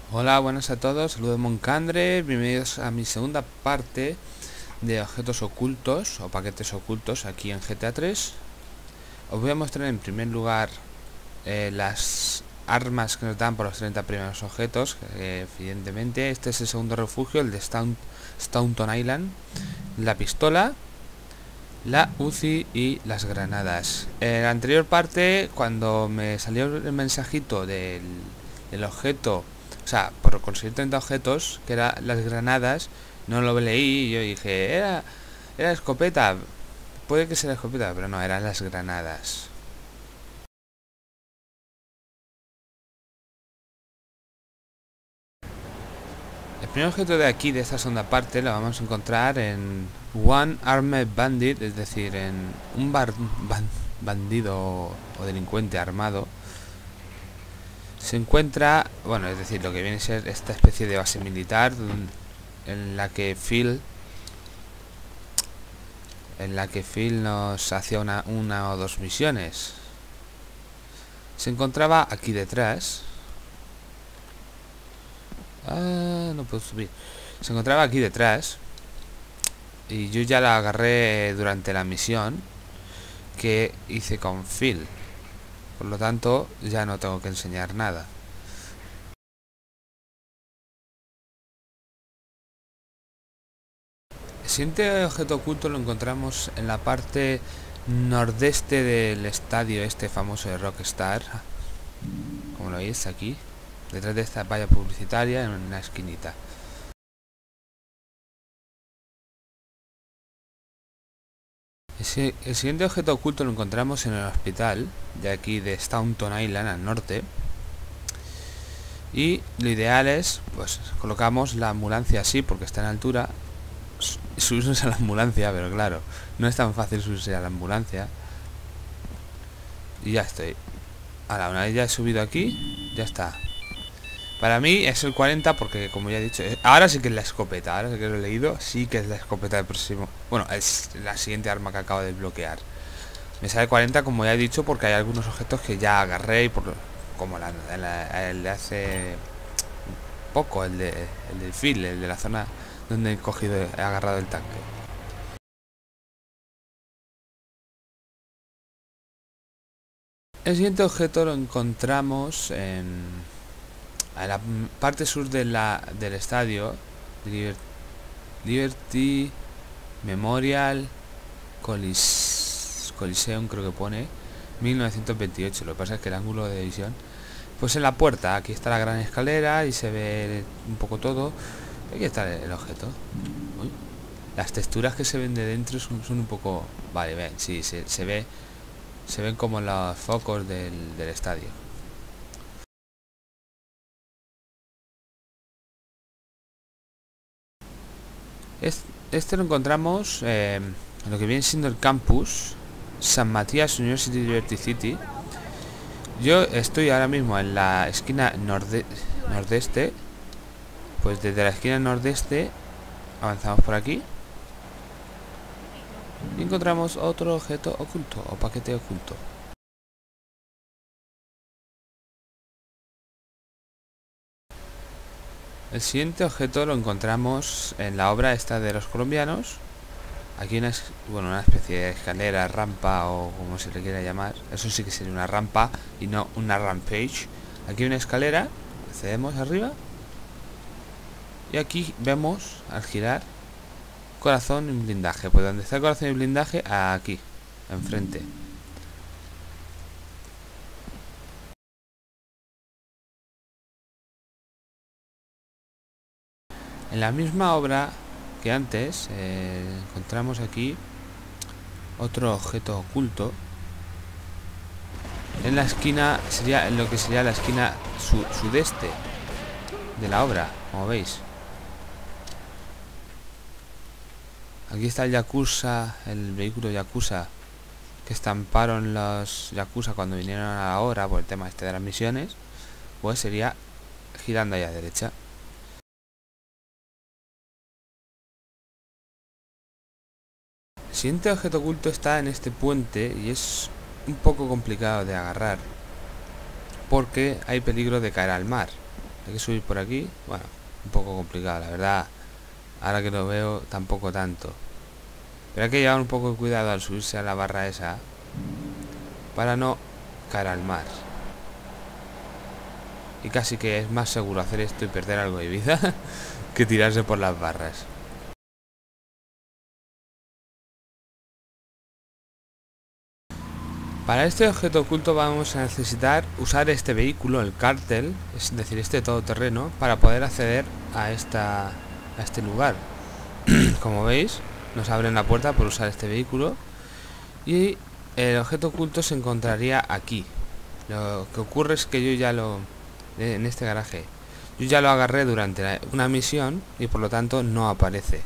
Hola, buenas a todos, saludos de Moncandre, bienvenidos a mi segunda parte de objetos ocultos o paquetes ocultos aquí en GTA 3. Os voy a mostrar en primer lugar las armas que nos dan por los 30 primeros objetos. Evidentemente este es el segundo refugio, el de Staunton Island. La pistola, la UCI y las granadas. En la anterior parte, cuando me salió el mensajito del objeto, o sea, por conseguir 30 objetos, que eran las granadas, no lo leí y yo dije, era escopeta, puede que sea escopeta, pero no, eran las granadas. El primer objeto de aquí, de esta segunda parte, lo vamos a encontrar en One Armed Bandit, es decir, en un bandido o delincuente armado. Se encuentra, bueno, es decir, lo que viene a ser esta especie de base militar en la que Phil nos hacía una o dos misiones. Se encontraba aquí detrás. No puedo subir. Se encontraba aquí detrás y yo ya la agarré durante la misión que hice con Phil. Por lo tanto, ya no tengo que enseñar nada. El siguiente objeto oculto lo encontramos en la parte nordeste del estadio este famoso de Rockstar, como lo veis aquí, detrás de esta valla publicitaria en una esquinita. El siguiente objeto oculto lo encontramos en el hospital de aquí de Staunton Island al norte. Y lo ideal es, pues colocamos la ambulancia así porque está en altura, subirnos a la ambulancia, pero claro, no es tan fácil subirse a la ambulancia. Y ya estoy. Ahora, una vez ya he subido aquí, ya está. Para mí es el 40 porque, como ya he dicho, ahora sí que es la escopeta. Ahora sí que lo he leído, sí que es la escopeta del próximo. Bueno, es la siguiente arma que acabo de desbloquear. Me sale 40, como ya he dicho, porque hay algunos objetos que ya agarré y como el de hace poco, el del Phil, el de la zona donde he agarrado el tanque. El siguiente objeto lo encontramos a la parte sur del estadio Liberty Memorial Coliseum, creo que pone 1928. Lo que pasa es que el ángulo de visión, pues en la puerta, aquí está la gran escalera y se ve un poco todo. Aquí está el objeto. Uy. Las texturas que se ven de dentro son un poco... Vale, ven, sí, se ven como los focos del estadio. Este lo encontramos en lo que viene siendo el campus San Matías University Liberty City. Yo estoy ahora mismo en la esquina nordeste. Pues desde la esquina nordeste avanzamos por aquí y encontramos otro objeto oculto o paquete oculto. El siguiente objeto lo encontramos en la obra esta de los colombianos. Aquí una especie de escalera, rampa o como se le quiera llamar. Eso sí que sería una rampa y no una rampage. Aquí hay una escalera, accedemos arriba y aquí vemos al girar corazón y blindaje. Pues donde está el corazón y blindaje, aquí, enfrente. En la misma obra que antes, encontramos aquí otro objeto oculto. En la esquina, sería en lo que sería la esquina sudeste de la obra, como veis. Aquí está el Yakuza, el vehículo Yakuza que estamparon los Yakuza cuando vinieron a la obra por el tema este de las misiones. Pues sería girando ahí a la derecha. El siguiente objeto oculto está en este puente y es un poco complicado de agarrar porque hay peligro de caer al mar. Hay que subir por aquí. Bueno, un poco complicado, la verdad. Ahora que lo veo, tampoco tanto. Pero hay que llevar un poco de cuidado al subirse a la barra esa, para no caer al mar. Y casi que es más seguro hacer esto y perder algo de vida que tirarse por las barras. Para este objeto oculto vamos a necesitar usar este vehículo, el cártel, es decir, este todoterreno, para poder acceder a este lugar. Como veis, nos abren la puerta por usar este vehículo. Y el objeto oculto se encontraría aquí. Lo que ocurre es que yo ya en este garaje, yo ya lo agarré durante una misión y por lo tanto no aparece.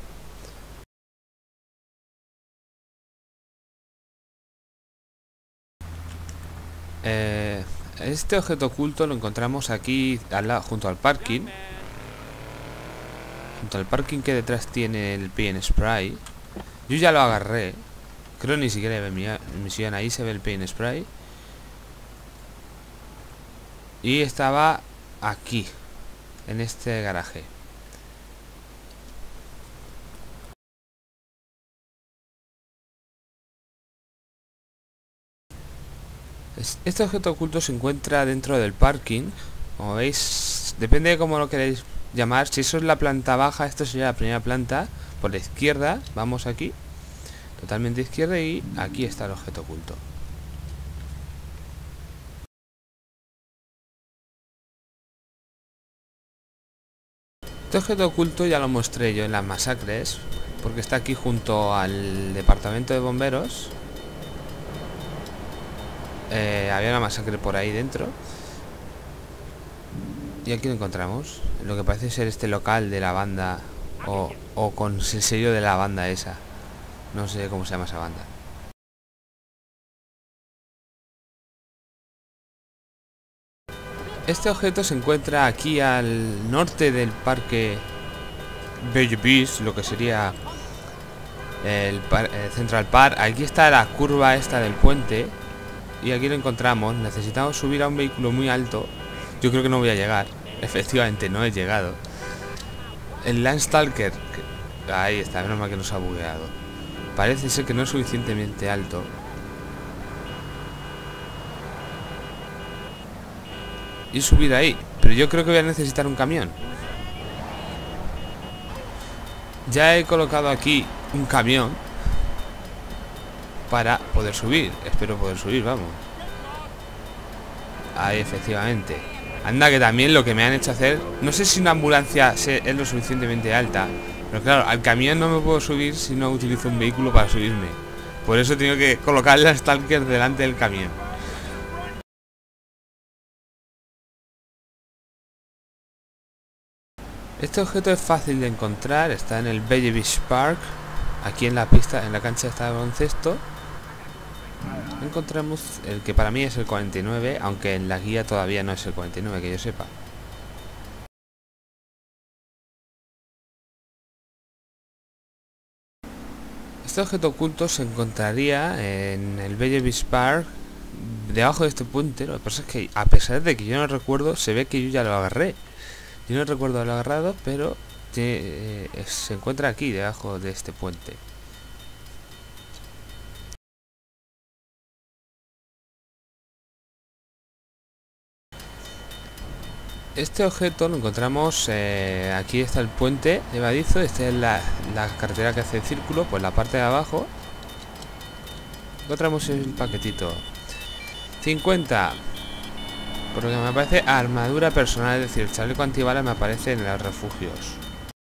Este objeto oculto lo encontramos aquí junto al parking. Junto al parking que detrás tiene el paint spray. Yo ya lo agarré. Creo ni siquiera ve mi misión. Ahí se ve el paint spray. Y estaba aquí, en este garaje. Este objeto oculto se encuentra dentro del parking. Como veis, depende de cómo lo queréis llamar. Si eso es la planta baja, esto sería la primera planta. Por la izquierda, vamos aquí, totalmente izquierda, y aquí está el objeto oculto. Este objeto oculto ya lo mostré yo en las masacres, porque está aquí junto al departamento de bomberos. Había una masacre por ahí dentro. Y aquí lo encontramos. Lo que parece ser este local de la banda. O con el sello de la banda esa. No sé cómo se llama esa banda. Este objeto se encuentra aquí al norte del parque Belle Vista, lo que sería el Central Park. Aquí está la curva esta del puente. Y aquí lo encontramos. Necesitamos subir a un vehículo muy alto. Yo creo que no voy a llegar. Efectivamente, no he llegado. El Landstalker. Ahí está, menos mal que nos ha bugueado. Parece ser que no es suficientemente alto. Y subir ahí. Pero yo creo que voy a necesitar un camión. Ya he colocado aquí un camión para poder subir. Espero poder subir, vamos. Ahí, efectivamente. Anda, que también lo que me han hecho hacer... No sé si una ambulancia es lo suficientemente alta, pero claro, al camión no me puedo subir si no utilizo un vehículo para subirme. Por eso tengo que colocar la Stalker delante del camión. Este objeto es fácil de encontrar. Está en el Belle Vista Park. Aquí en la pista, en la cancha de baloncesto. Encontramos el que para mí es el 49, aunque en la guía todavía no es el 49, que yo sepa. Este objeto oculto se encontraría en el Belle Vista Park, debajo de este puente. Lo que pasa es que, a pesar de que yo no recuerdo, se ve que yo ya lo agarré. Yo no recuerdo haberlo agarrado, pero se encuentra aquí, debajo de este puente. Este objeto lo encontramos, aquí está el puente levadizo, esta es la carretera que hace el círculo, pues la parte de abajo encontramos el paquetito 50, por lo que me aparece armadura personal, es decir, el chaleco antibalas me aparece en los refugios.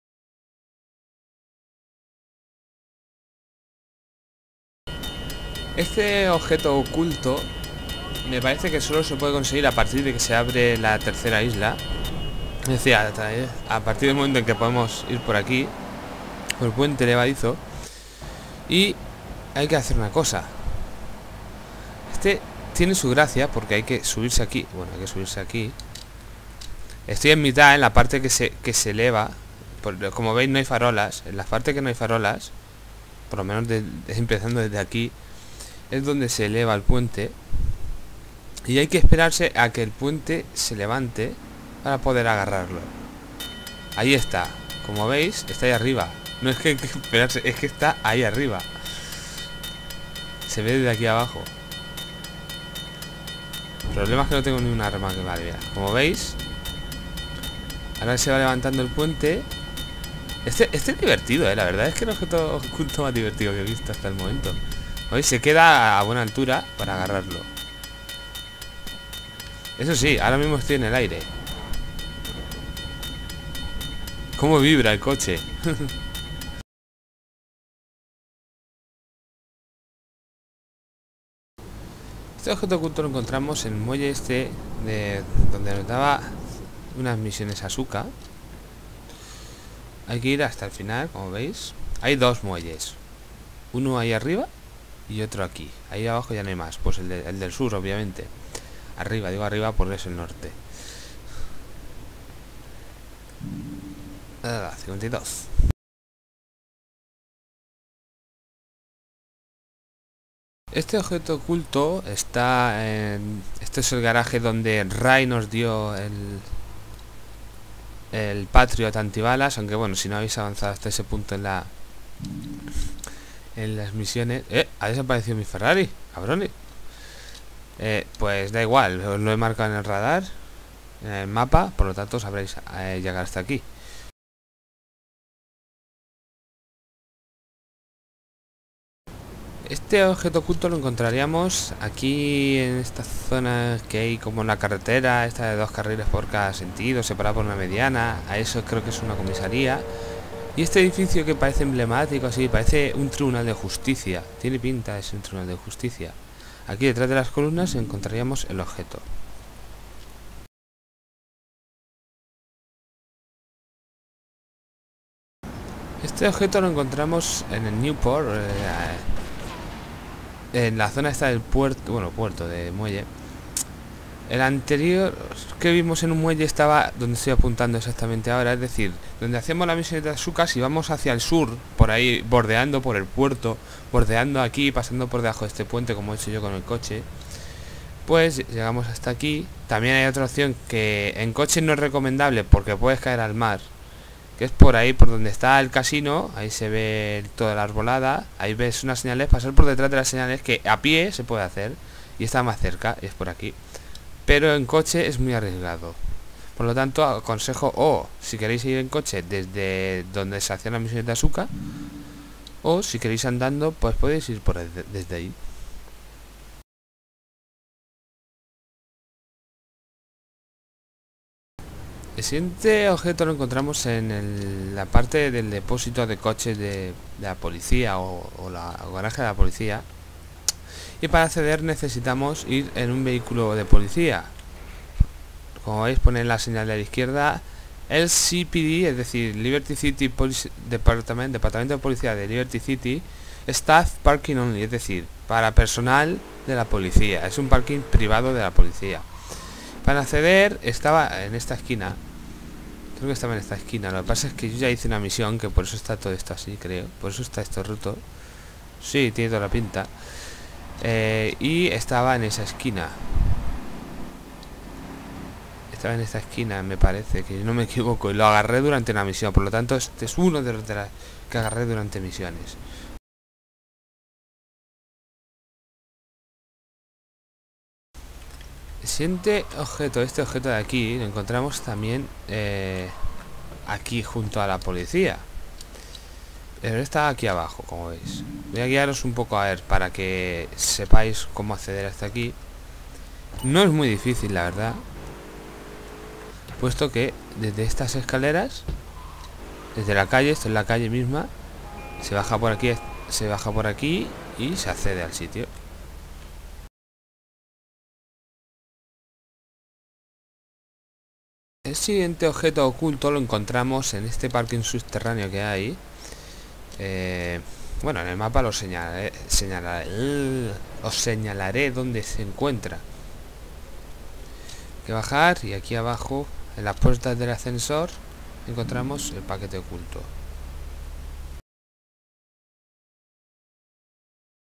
Este objeto oculto me parece que solo se puede conseguir a partir de que se abre la tercera isla. Es decir, a partir del momento en que podemos ir por aquí, por el puente levadizo. Y hay que hacer una cosa. Este tiene su gracia porque hay que subirse aquí. Bueno, hay que subirse aquí. Estoy en mitad, en la parte que se eleva. Como veis, no hay farolas. En la parte que no hay farolas, por lo menos empezando desde aquí, es donde se eleva el puente. Y hay que esperarse a que el puente se levante para poder agarrarlo. Ahí está. Como veis, está ahí arriba. No es que esperarse, es que está ahí arriba. Se ve desde aquí abajo. El problema es que no tengo ni un arma que valga. Como veis, ahora se va levantando el puente. Este es divertido, la verdad es que el objeto oculto más divertido que he visto hasta el momento. ¿Veis? Se queda a buena altura para agarrarlo. Eso sí, ahora mismo estoy en el aire. ¿Cómo vibra el coche? Este objeto oculto lo encontramos en el muelle este de donde nos daba unas misiones Asuka. Hay que ir hasta el final, como veis. Hay dos muelles. Uno ahí arriba y otro aquí. Ahí abajo ya no hay más. Pues el del sur, obviamente. Arriba, digo arriba porque es el norte. 52. Este objeto oculto está en... Este es el garaje donde Ray nos dio el Patriot antibalas. Aunque bueno, si no habéis avanzado hasta ese punto en las misiones... ha desaparecido mi Ferrari, cabrones. Pues da igual, os lo he marcado en el radar, en el mapa, por lo tanto sabréis llegar hasta aquí. Este objeto oculto lo encontraríamos aquí en esta zona que hay como una carretera, esta de 2 carriles por cada sentido, separada por una mediana. A eso creo que es una comisaría. Y este edificio que parece emblemático, así, parece un tribunal de justicia. Tiene pinta de ser un tribunal de justicia. Aquí detrás de las columnas encontraríamos el objeto. Este objeto lo encontramos en el Newport, en la zona esta del puerto, bueno, puerto de muelle. El anterior que vimos en un muelle estaba donde estoy apuntando exactamente ahora, es decir, donde hacemos la misión de Asuka. Si vamos hacia el sur, por ahí, bordeando por el puerto, bordeando aquí, pasando por debajo de este puente como he hecho yo con el coche, pues llegamos hasta aquí. También hay otra opción que en coche no es recomendable porque puedes caer al mar, que es por ahí, por donde está el casino. Ahí se ve toda la arbolada, ahí ves unas señales, pasar por detrás de las señales que a pie se puede hacer y está más cerca, y es por aquí. Pero en coche es muy arriesgado. Por lo tanto, aconsejo si queréis ir en coche desde donde se hacían las misiones de Asuka, o si queréis andando, pues podéis ir desde ahí. El siguiente objeto lo encontramos en la parte del depósito de coches de la policía o la garaje de la policía. Y para acceder necesitamos ir en un vehículo de policía. Como veis, pone la señal de la izquierda LCPD, es decir, Liberty City Department, Departamento de Policía de Liberty City, Staff Parking Only, es decir, para personal de la policía. Es un parking privado de la policía. Para acceder estaba en esta esquina. Creo que estaba en esta esquina. Lo que pasa es que yo ya hice una misión, que por eso está todo esto así, creo. Por eso está esto roto. Sí, tiene toda la pinta. Y estaba en esa esquina. Estaba en esta esquina, me parece, que no me equivoco. Y lo agarré durante una misión. Por lo tanto, este es uno de los que agarré durante misiones. El siguiente objeto, este objeto de aquí, lo encontramos también aquí junto a la policía. Pero está aquí abajo, como veis. Voy a guiaros un poco a ver para que sepáis cómo acceder hasta aquí. No es muy difícil, la verdad, puesto que desde estas escaleras, desde la calle, esto es la calle misma, se baja por aquí, y se accede al sitio. El siguiente objeto oculto lo encontramos en este parking subterráneo que hay. Bueno, en el mapa os señalaré dónde se encuentra. Hay que bajar y aquí abajo, en las puertas del ascensor, encontramos el paquete oculto.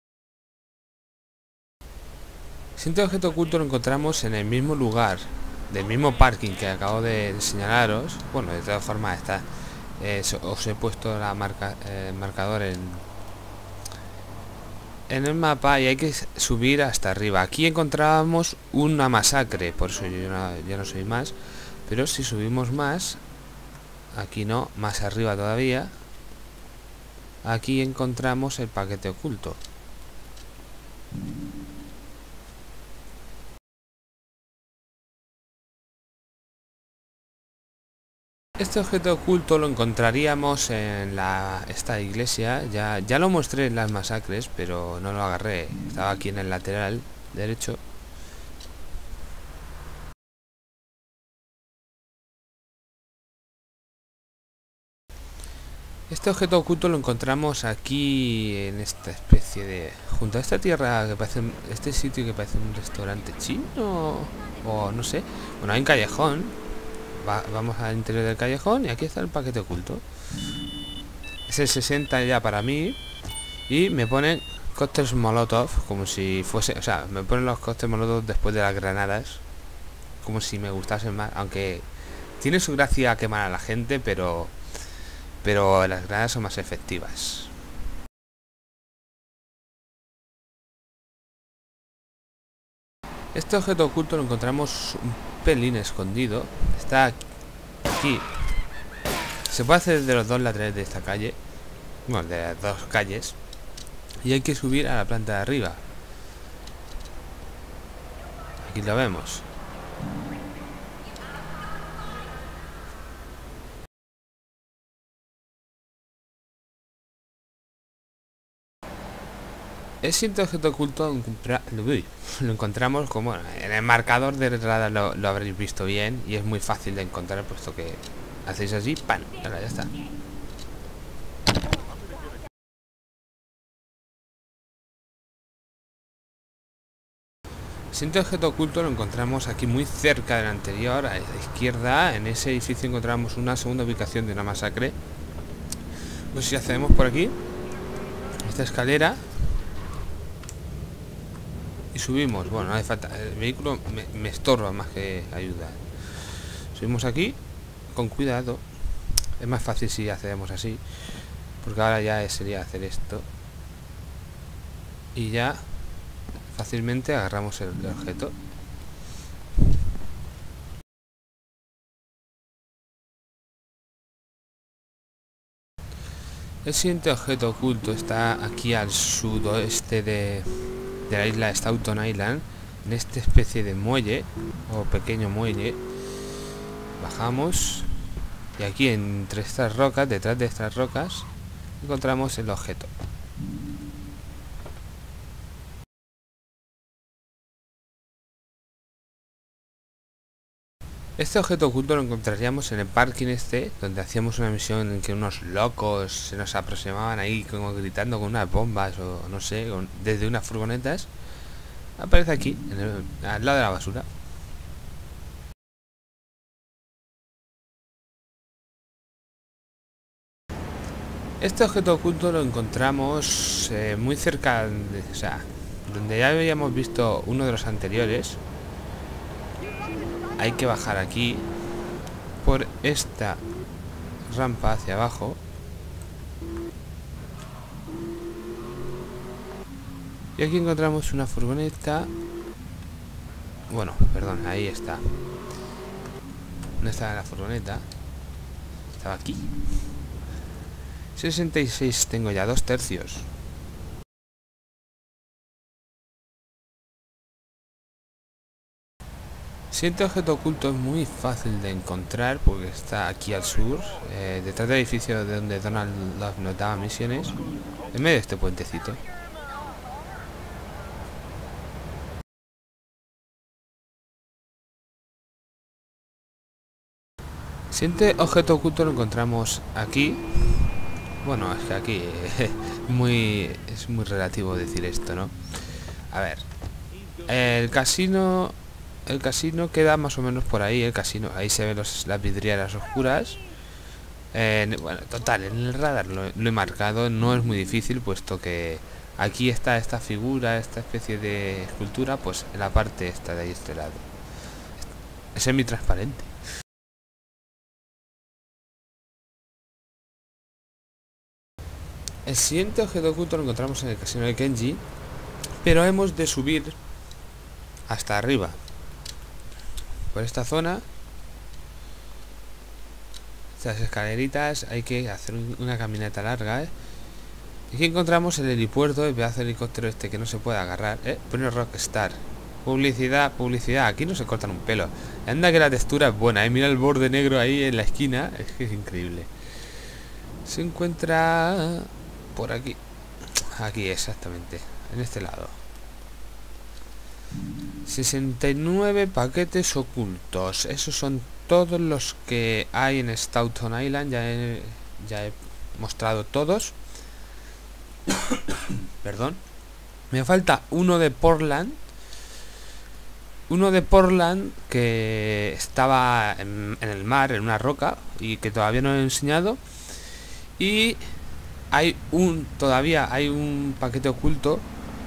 El siguiente objeto oculto lo encontramos en el mismo lugar del mismo parking que acabo de señalaros. Bueno, de todas formas está, os he puesto la marcador en el mapa y hay que subir hasta arriba. Aquí encontrábamos una masacre, por eso yo no soy más, pero si subimos más, aquí no, más arriba todavía, aquí encontramos el paquete oculto. Este objeto oculto lo encontraríamos en esta iglesia. Ya lo mostré en las masacres, pero no lo agarré. Estaba aquí en el lateral derecho. Este objeto oculto lo encontramos aquí en esta especie de... junto a esta tierra que parece... este sitio que parece un restaurante chino o no sé. Bueno, hay un callejón. Vamos al interior del callejón y aquí está el paquete oculto. Es el 60 ya para mí. Y me ponen cócteles molotov como si fuese... o sea, me ponen los cócteles molotov después de las granadas, como si me gustasen más. Aunque tiene su gracia quemar a la gente, pero las granadas son más efectivas. Este objeto oculto lo encontramos un pelín escondido. Está aquí. Se puede hacer de los dos laterales de esta calle. Bueno, de las dos calles. Y hay que subir a la planta de arriba. Aquí lo vemos. El siguiente objeto oculto lo encontramos como en el marcador de radar, lo habréis visto bien y es muy fácil de encontrar, puesto que hacéis así, ¡pam! Ahora ya está. El siguiente objeto oculto lo encontramos aquí muy cerca del anterior, a la izquierda. En ese edificio encontramos una segunda ubicación de una masacre. Pues si accedemos por aquí, esta escalera, y subimos. Bueno, no hace falta, el vehículo me estorba más que ayuda. Subimos aquí con cuidado. Es más fácil si accedemos así, porque ahora ya sería hacer esto y ya fácilmente agarramos el objeto. El siguiente objeto oculto está aquí al sudoeste de la isla Staunton Island, en esta especie de muelle o pequeño muelle. Bajamos y aquí entre estas rocas, detrás de estas rocas, encontramos el objeto. Este objeto oculto lo encontraríamos en el parking este, donde hacíamos una misión en que unos locos se nos aproximaban ahí como gritando con unas bombas o no sé, desde unas furgonetas. Aparece aquí, al lado de la basura. Este objeto oculto lo encontramos muy cerca, o sea, donde ya habíamos visto uno de los anteriores. Hay que bajar aquí por esta rampa hacia abajo. Y aquí encontramos una furgoneta. Bueno, perdón, ahí está. ¿Dónde está la furgoneta? Estaba aquí. 66, tengo ya 2/3. Siguiente objeto oculto es muy fácil de encontrar porque está aquí al sur, detrás del edificio de donde Donald Love nos daba misiones, en medio de este puentecito. Siguiente objeto oculto lo encontramos aquí. Bueno, es que aquí es muy relativo decir esto, ¿no? A ver, el casino queda más o menos por ahí. El casino, ahí se ven las vidrieras oscuras. Bueno, total, en el radar lo he marcado. No es muy difícil, puesto que aquí está esta figura, esta especie de escultura, pues en la parte esta de ahí, este lado. Es semi-transparente. El siguiente objeto oculto lo encontramos en el casino de Kenji, pero hemos de subir hasta arriba por esta zona. Estas escaleritas, hay que hacer una caminata larga, Y aquí encontramos el helipuerto, el pedazo de helicóptero este que no se puede agarrar, Pone Rockstar. Publicidad, publicidad, aquí no se cortan un pelo. Anda que la textura es buena, Mira el borde negro ahí en la esquina, es que es increíble. Se encuentra por aquí. Aquí exactamente, en este lado. 69 paquetes ocultos. Esos son todos los que hay en Staunton Island. Ya he mostrado todos. Perdón. Me falta uno de Portland. Uno de Portland que estaba en el mar, en una roca, y que todavía no he enseñado. Y todavía hay un paquete oculto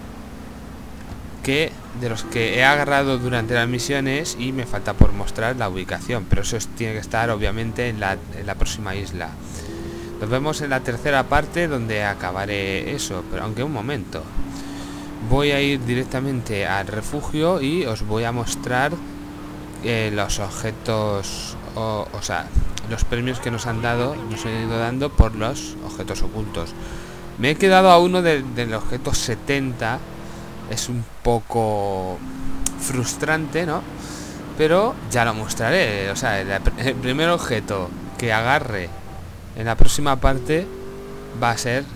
de los que he agarrado durante las misiones y me falta por mostrar la ubicación, pero eso tiene que estar obviamente en la próxima isla. Nos vemos en la tercera parte donde acabaré eso, pero aunque un momento, voy a ir directamente al refugio y os voy a mostrar los objetos, o sea, los premios que nos han ido dando por los objetos ocultos. Me he quedado a uno del objeto 70. Es un poco frustrante, ¿no? Pero ya lo mostraré. O sea, el primer objeto que agarre en la próxima parte va a ser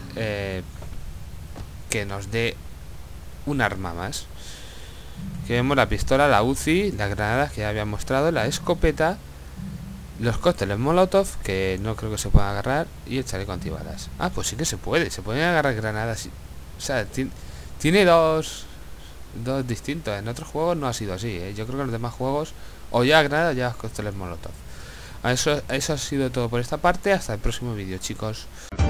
que nos dé un arma más. Aquí vemos la pistola, la UCI, las granadas que ya había mostrado, la escopeta, los cócteles Molotov, que no creo que se puedan agarrar, y el chaleco antibalas. Ah, pues sí que se pueden agarrar granadas. O sea, tiene dos distintos. En otros juegos no ha sido así, Yo creo que en los demás juegos o ya granadas ya cócteles Molotov. Eso ha sido todo por esta parte. Hasta el próximo vídeo, chicos.